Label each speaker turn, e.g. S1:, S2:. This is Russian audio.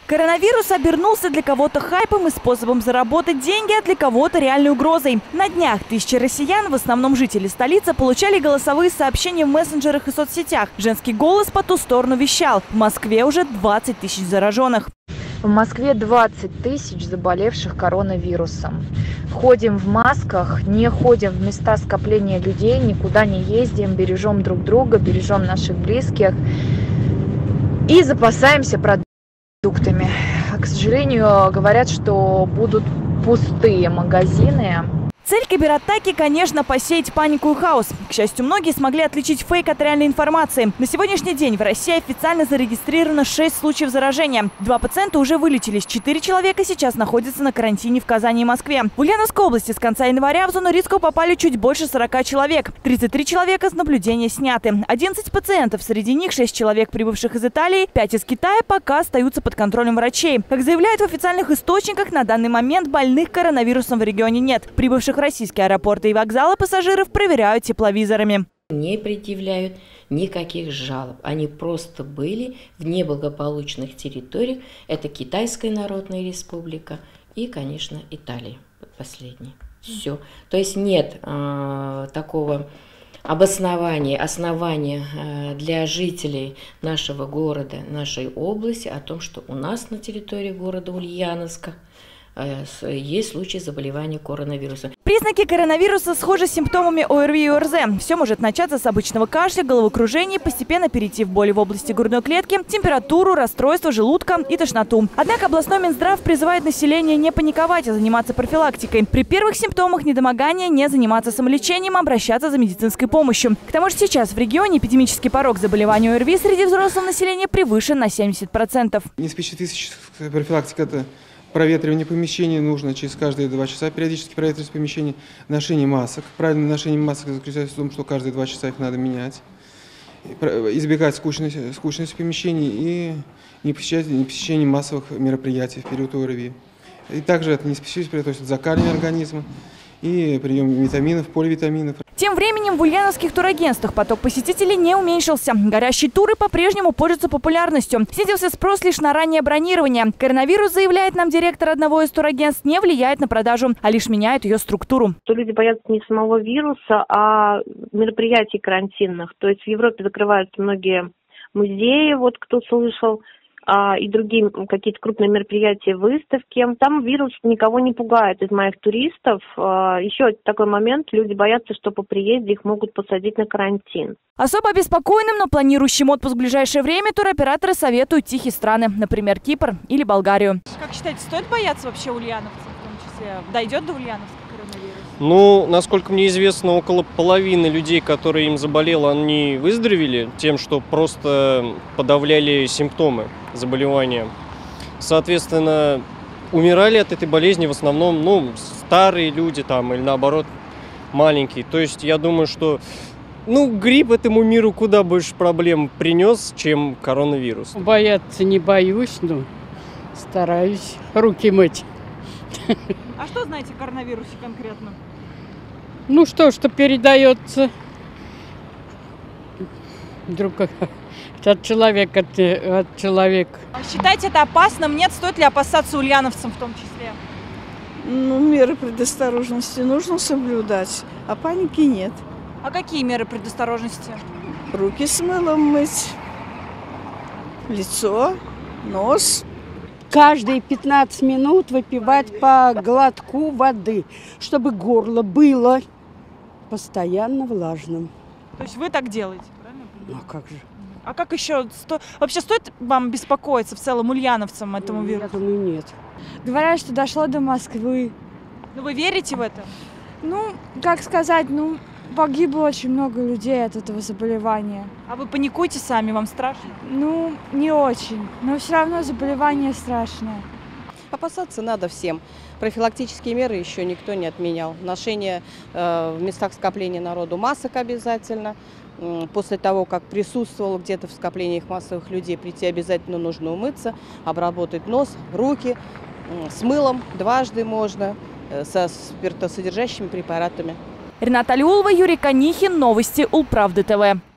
S1: Коронавирус обернулся для кого-то хайпом и способом заработать деньги, а для кого-то реальной угрозой. На днях тысячи россиян, в основном жители столицы, получали голосовые сообщения в мессенджерах и соцсетях. Женский голос по ту сторону вещал: в Москве уже 20 тысяч зараженных.
S2: В Москве 20 тысяч заболевших коронавирусом. Ходим в масках, не ходим в места скопления людей, никуда не ездим, бережем друг друга, бережем наших близких и запасаемся продуктами. К сожалению, говорят, что будут пустые магазины.
S1: Цель кибератаки, конечно, посеять панику и хаос. К счастью, многие смогли отличить фейк от реальной информации. На сегодняшний день в России официально зарегистрировано 6 случаев заражения. 2 пациента уже вылечились, 4 человека сейчас находятся на карантине в Казани и Москве. В Ульяновской области с конца января в зону риска попали чуть больше 40 человек. 33 человека с наблюдения сняты. 11 пациентов, среди них 6 человек, прибывших из Италии, 5 из Китая, пока остаются под контролем врачей. Как заявляют в официальных источниках, на данный момент больных коронавирусом в регионе нет. Прибывших российские аэропорты и вокзалы пассажиров проверяют тепловизорами.
S3: Не предъявляют никаких жалоб. Они просто были в неблагополучных территориях. Это Китайская Народная Республика и, конечно, Италия последняя. Все. То есть нет такого основания для жителей нашего города, нашей области о том, что у нас на территории города Ульяновска есть случаи заболевания коронавирусом.
S1: Признаки коронавируса схожи с симптомами ОРВИ и ОРЗ. Все может начаться с обычного кашля, головокружения, постепенно перейти в боли в области грудной клетки, температуру, расстройство желудка и тошноту. Однако областной Минздрав призывает население не паниковать, а заниматься профилактикой. При первых симптомах недомогания не заниматься самолечением, а обращаться за медицинской помощью. К тому же сейчас в регионе эпидемический порог заболевания ОРВИ среди взрослого населения превышен на 70%.
S4: Неспецифическая профилактика – это проветривание помещений нужно через каждые 2 часа, периодически проветривать помещение, ношение масок. Правильное ношение масок заключается в том, что каждые 2 часа их надо менять. Избегать скучности помещений и не посещение массовых мероприятий в период ОРВИ. И также это не специфическое, то есть закаливание организма и прием витаминов, поливитаминов.
S1: Тем временем в ульяновских турагентствах поток посетителей не уменьшился. Горящие туры по-прежнему пользуются популярностью. Снизился спрос лишь на раннее бронирование. Коронавирус, заявляет нам директор одного из турагентств, не влияет на продажу, а лишь меняет ее структуру.
S5: Люди боятся не самого вируса, а мероприятий карантинных. То есть в Европе закрываются многие музеи, вот кто слышал, и другие какие-то крупные мероприятия, выставки. Там вирус никого не пугает из моих туристов. Еще такой момент, люди боятся, что по приезде их могут посадить на карантин.
S1: Особо обеспокоенным, но планирующим отпуск в ближайшее время туроператоры советуют тихие страны, например, Кипр или Болгарию. Как считаете, стоит бояться вообще ульяновцев, в том числе? Дойдет до Ульяновска коронавирус?
S6: Ну, насколько мне известно, около половины людей, которые им заболело, они выздоровели тем, что просто подавляли симптомы заболевания. Соответственно, умирали от этой болезни в основном, старые люди там или наоборот маленькие. То есть я думаю, что грипп этому миру куда больше проблем принес, чем коронавирус.
S7: Бояться не боюсь, но стараюсь руки мыть.
S1: А что знаете о коронавирусе конкретно?
S7: Что передается друг от человека от человека.
S1: А считаете это опасным? Нет? Стоит ли опасаться ульяновцам в том числе?
S8: Меры предосторожности нужно соблюдать, а паники нет.
S1: А какие меры предосторожности?
S8: Руки с мылом мыть, лицо, нос.
S9: Каждые 15 минут выпивать по глотку воды, чтобы горло было постоянно влажным.
S1: То есть вы так делаете, правильно?
S9: А как же?
S1: А как еще? Вообще стоит вам беспокоиться в целом ульяновцам этому вирусу?
S9: Я думаю, нет.
S10: Говорят, что дошло до Москвы.
S1: Вы верите в это?
S10: Как сказать, погибло очень много людей от этого заболевания.
S1: А вы паникуете сами? Вам страшно?
S10: Не очень. Но все равно заболевание страшное.
S11: Опасаться надо всем. Профилактические меры еще никто не отменял. Ношение в местах скопления народу масок обязательно. После того, как присутствовал где-то в скоплениях массовых людей, прийти обязательно нужно умыться, обработать нос, руки с мылом дважды можно, со спиртосодержащими препаратами.
S1: Рената Алиулова, Юрий Конихин. Новости Улправды ТВ.